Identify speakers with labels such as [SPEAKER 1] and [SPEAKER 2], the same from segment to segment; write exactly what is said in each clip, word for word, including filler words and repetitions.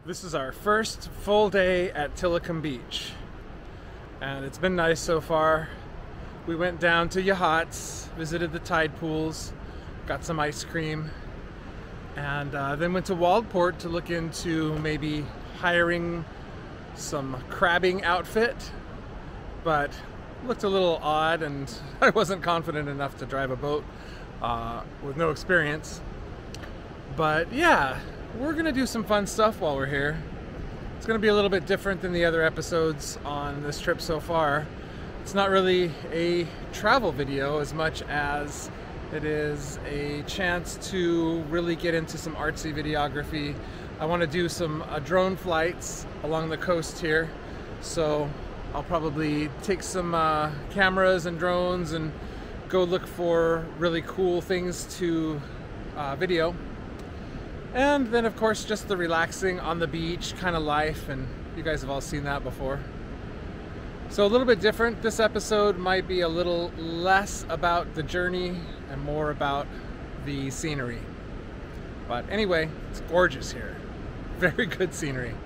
[SPEAKER 1] This is our first full day at Tillicum Beach, and it's been nice so far. We went down to Yachts, visited the tide pools, got some ice cream, and uh, then went to Waldport to look into maybe hiring some crabbing outfit, but looked a little odd and I wasn't confident enough to drive a boat uh, with no experience. But yeah, we're gonna do some fun stuff while we're here. It's gonna be a little bit different than the other episodes on this trip so far. It's not really a travel video as much as it is a chance to really get into some artsy videography. I want to do some uh, drone flights along the coast here, so I'll probably take some uh, cameras and drones and go look for really cool things to uh, video. And then of course just the relaxing on the beach kind of life, and you guys have all seen that before. So a little bit different. This episode might be a little less about the journey and more about the scenery. But anyway, it's gorgeous here. Very good scenery.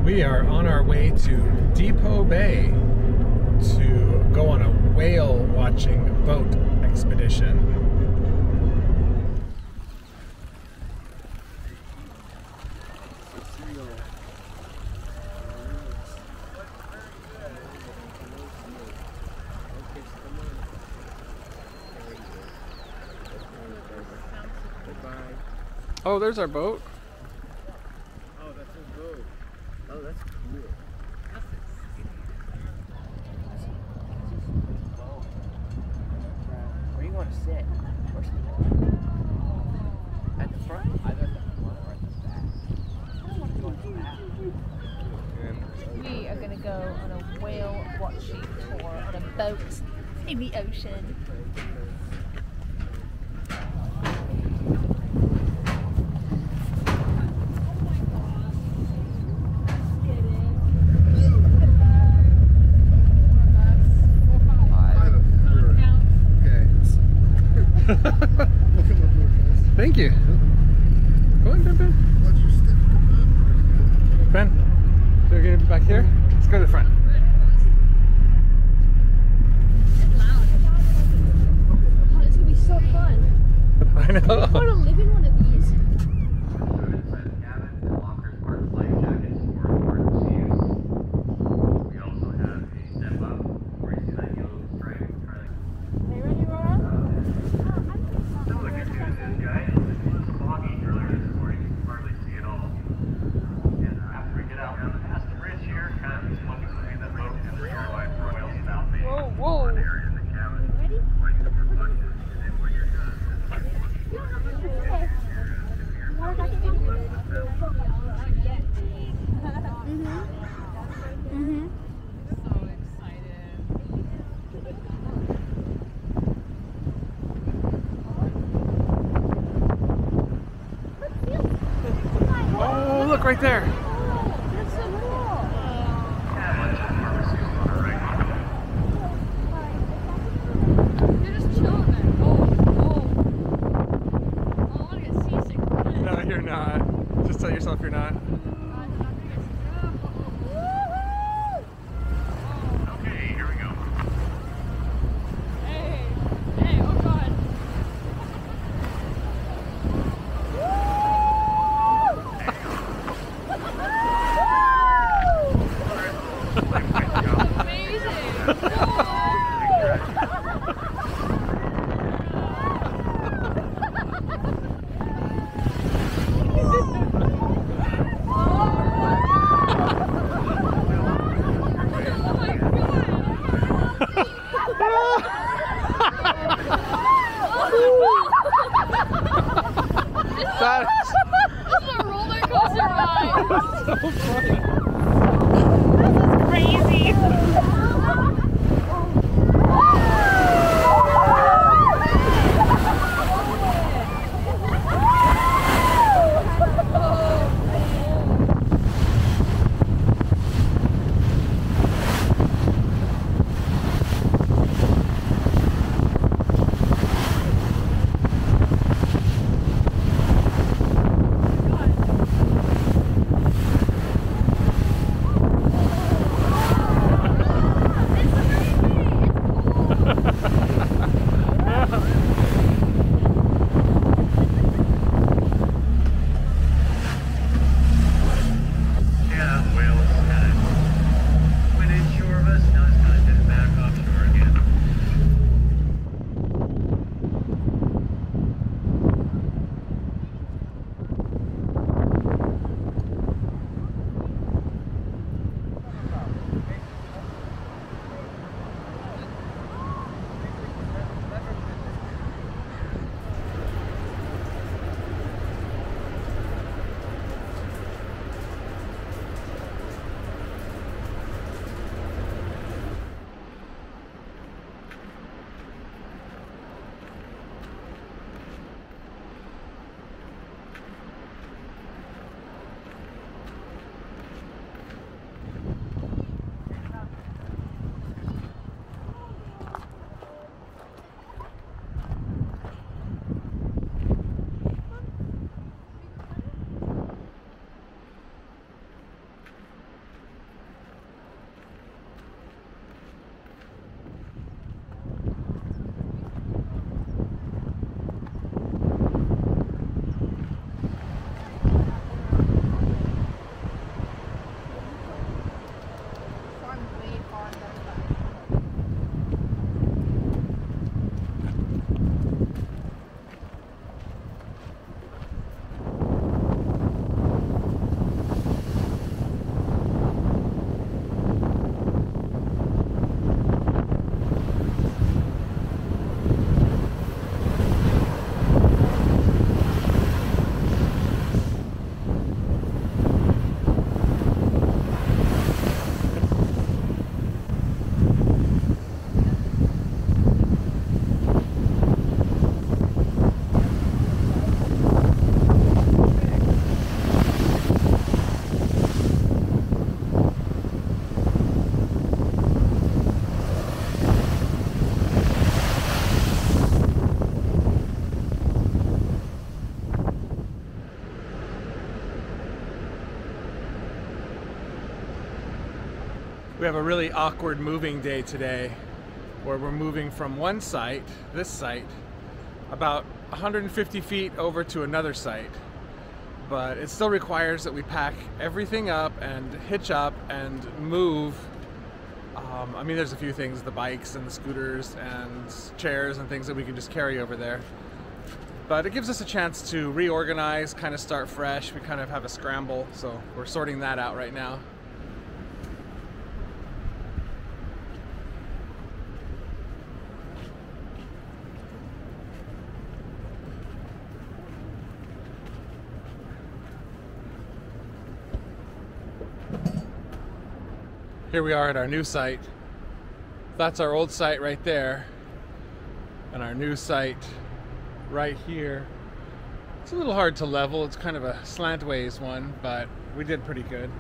[SPEAKER 1] We are on our way to Depot Bay to go on a whale watching boat expedition. Oh, there's our boat.
[SPEAKER 2] Oh, that's a boat. Oh, that's cool. Where do you want to sit? Where's the at the front? Either at the front or at the back. I don't want to go at the back.
[SPEAKER 3] We are going to go on a whale watching tour on a boat in the ocean.
[SPEAKER 1] Thank you. Go on, Ben, Ben. Ben, they're going to be back here. Let's go to the front.
[SPEAKER 3] It's loud. Oh, it's going to be so fun.
[SPEAKER 1] I know.
[SPEAKER 3] I want to live in one of these.
[SPEAKER 1] Oh, look right there.
[SPEAKER 3] That's so cool. You're just chilling there. Oh, oh. Oh, I want to get seasick.
[SPEAKER 1] No, you're not. Just tell yourself you're not.
[SPEAKER 2] Okay, here we go.
[SPEAKER 3] Hey, hey, oh God.
[SPEAKER 1] That is
[SPEAKER 3] This is a roller coaster ride.
[SPEAKER 1] so funny.
[SPEAKER 3] This is crazy.
[SPEAKER 1] We have a really awkward moving day today where we're moving from one site, this site, about one hundred fifty feet over to another site. But it still requires that we pack everything up and hitch up and move. Um, I mean, there's a few things, the bikes and the scooters and chairs and things that we can just carry over there. But it gives us a chance to reorganize, kind of start fresh. We kind of have a scramble, so we're sorting that out right now. Here we are at our new site. That's our old site right there. And our new site right here. It's a little hard to level. It's kind of a slantways one, but we did pretty good.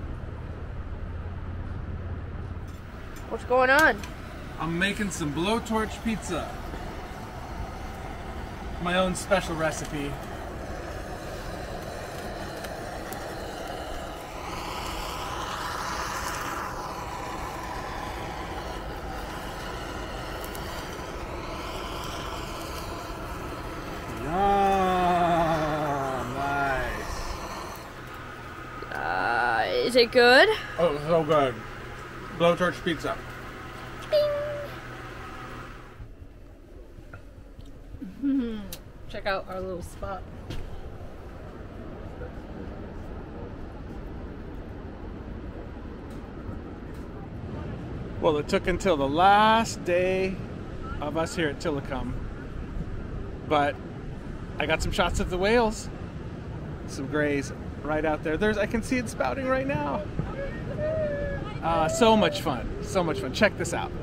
[SPEAKER 3] What's going on?
[SPEAKER 1] I'm making some blowtorch pizza. My own special recipe.
[SPEAKER 3] Is it good?
[SPEAKER 1] Oh, so good. Blowtorch pizza.
[SPEAKER 3] Bing. Check out our little spot.
[SPEAKER 1] Well, it took until the last day of us here at Tillicum, but I got some shots of the whales, some grays right out there. There's, I can see it spouting right now. Uh, so much fun, so much fun. Check this out.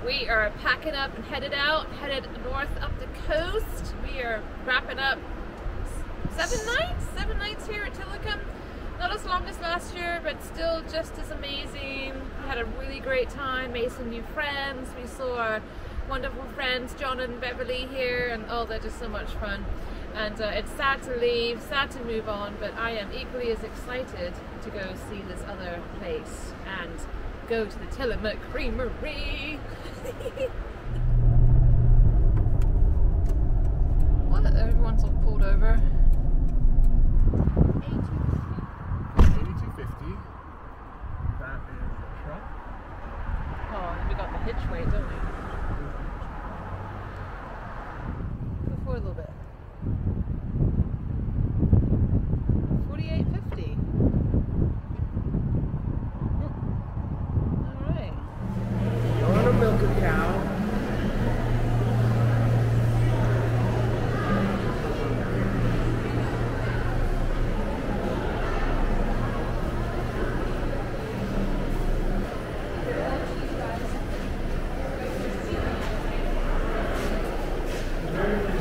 [SPEAKER 4] We are packing up and headed out, headed north up the coast. We are wrapping up seven nights, seven nights here at Tillicum. Not as long as last year, but still just as amazing. We had a really great time, made some new friends. We saw our wonderful friends, John and Beverly here, and oh, they're just so much fun. And uh, it's sad to leave, sad to move on, but I am equally as excited to go see this other place and go to the Tillicum Creamery. What? Everyone's all pulled over.
[SPEAKER 1] eighty-two fifty. That is a truck.
[SPEAKER 4] Oh, and we got the hitch rate, don't we? Go forward a little bit. forty-eight fifty. All right.
[SPEAKER 1] You want to milk a cow?
[SPEAKER 4] Thank you.